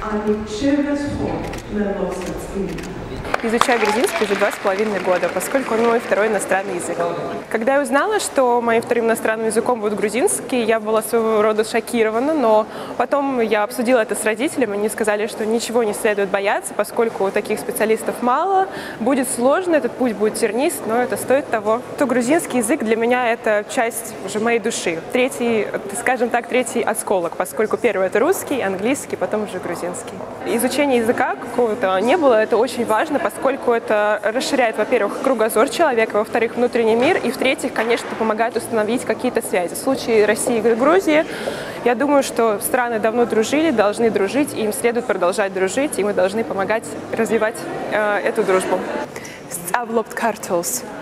Изучаю грузинский уже 2,5 года, поскольку он мой второй иностранный язык. Когда я узнала, что моим вторым иностранным языком будет грузинский, я была своего рода шокирована, но потом я обсудила это с родителями, они сказали, что ничего не следует бояться, поскольку таких специалистов мало, будет сложно, этот путь будет тернист, но это стоит того. То грузинский язык для меня это часть уже моей души, третий, скажем так, третий осколок, поскольку первый это русский, английский, потом уже грузинский. Изучение языка какого-то не было, это очень важно, поскольку это расширяет, во-первых, кругозор человека, во-вторых, внутренний мир, и в-третьих, конечно, помогает установить какие-то связи. В случае России и Грузии, я думаю, что страны давно дружили, должны дружить, и им следует продолжать дружить, и мы должны помогать развивать эту дружбу. Avlopt kartuls.